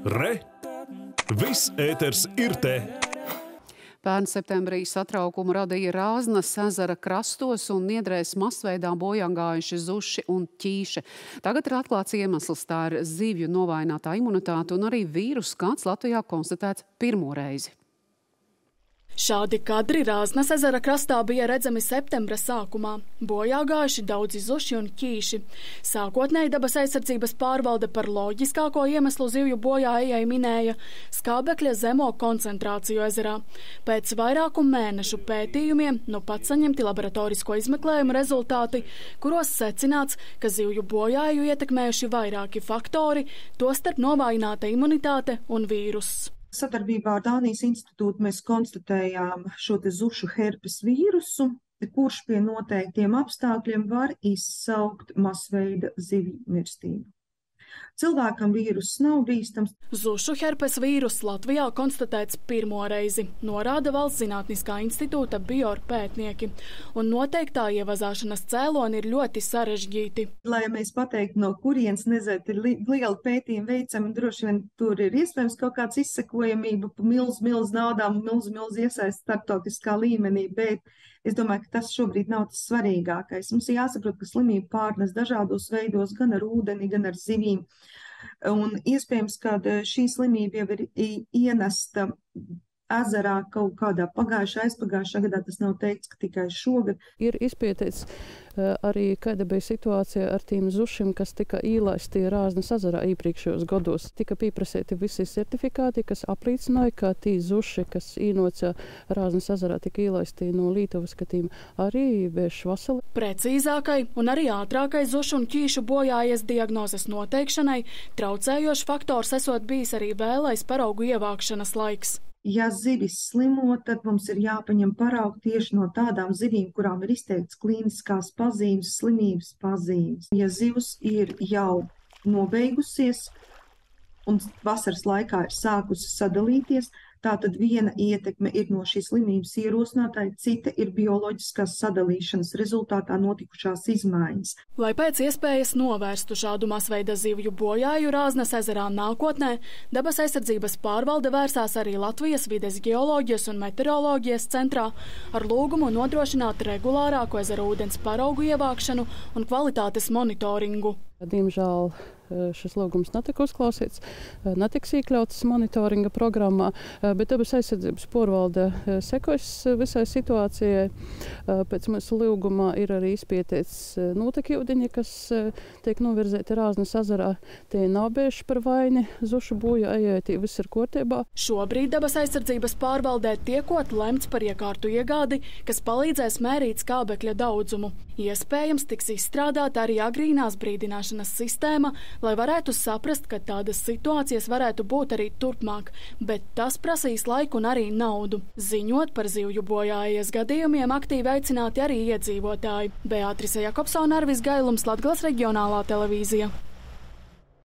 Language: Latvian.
Re! Viss ēters ir te! Pērn septembrī satraukumu radīja Rāznas ezera krastos un Niedrēs masveidā bojāgājuši zuši un ķīši. Tagad ir atklāts iemesls, tā ir zivju novainātā imunitāte un arī vīruss, kāds Latvijā konstatēts pirmo reizi. Šādi kadri Rāznas ezera krastā bija redzami septembra sākumā. Bojā gājuši daudzi zuši un ķīši. Sākotnēji dabas aizsardzības pārvalde par loģiskāko iemeslu zivju bojājai minēja skābekļa zemo koncentrāciju ezerā. Pēc vairāku mēnešu pētījumiem pat saņemti laboratorisko izmeklējumu rezultāti, kuros secināts, ka zivju bojāju ietekmējuši vairāki faktori, tostarp novājināta imunitāte un vīruss. Sadarbībā ar Dānijas institūtu mēs konstatējām šo zušu herpes vīrusu, kurš pie noteiktiem apstākļiem var izsaukt masveida zivju mirstību. Cilvēkam vīruss nav bīstams. Zušu herpes vīruss Latvijā konstatēts pirmo reizi, norāda Valsts zinātniskā institūta biopētnieki, un noteiktā ievazāšanas cēloni ir ļoti sarežģīti. Lai mēs pateiktu, no kurienes nezinu, ir liela pētījuma veicama, droši vien tur ir iespējams kaut kāds izsekojamība pa milz naudām un milz iesaist starptautiskā līmenī, bet es domāju, ka tas šobrīd nav tas svarīgākais. Mums ir jāsaprot, ka slimība pārnes dažādos veidos, gan ar ūdeni, gan ar zivīm. Un iespējams, ka šī slimība jau ir ienesta ezerā kaut kādā aizpagājušā gadā, tas nav teikts, ka tikai šogad. Ir izpētīts arī, kāda bija situācija ar tiem zušiem, kas tika ielaisti Rāznas ezerā iepriekšējos gados. Tika pieprasīti visi certifikāti, kas apliecināja, ka tie zuši, kas ienāca Rāznas ezerā, tika ielaisti no Lietuvas, ka tiem arī bija vasali. Precīzākai un arī ātrākai zušu un ķīšu bojājies diagnozes noteikšanai traucējošs faktors esot bijis arī vēlais paraugu ievākšanas laiks. Ja zivis slimo, tad mums ir jāpaņem paraugi tieši no tādām zivīm, kurām ir izteikts klīniskās pazīmes, slimības pazīmes. Ja zivs ir jau nobeigusies un vasaras laikā ir sākusi sadalīties, tātad viena ietekme ir no šīs slimības ierosinātāja, cita ir bioloģiskās sadalīšanas rezultātā notikušās izmaiņas. Lai pēc iespējas novērstu šādu masveida zivju bojāju Rāznas ezerā nākotnē, dabas aizsardzības pārvalde vērsās arī Latvijas vides geoloģijas un meteoroloģijas centrā ar lūgumu nodrošināt regulārāko ezera ūdens paraugu ievākšanu un kvalitātes monitoringu. Diemžēl šis lūgums netika uzklausīts, netiks iekļauts monitoringa programmā, bet dabas aizsardzības pārvalde sekojas visai situācijai. Pēc mūsu lūgumā ir arī izpētīts notekūdeņi, kas tiek novirzīti Rāznas ezerā. Tie nav bijuši par vaini zušu bojājai, tie viss ir kārtībā. Šobrīd dabas aizsardzības pārvaldē tiekot lemts par iekārtu iegādi, kas palīdzēs mērīt skābekļa daudzumu. Iespējams tiks izstrādāta arī agrīnās brīdināšanas sistēma, lai varētu saprast, ka tādas situācijas varētu būt arī turpmāk, bet tas prasīs laiku un arī naudu. Ziņot par zivju bojājies gadījumiem aktīvi aicināti arī iedzīvotāji. Beatrice Jakobsone, Arvis Gailums, Latgales reģionālā televīzija.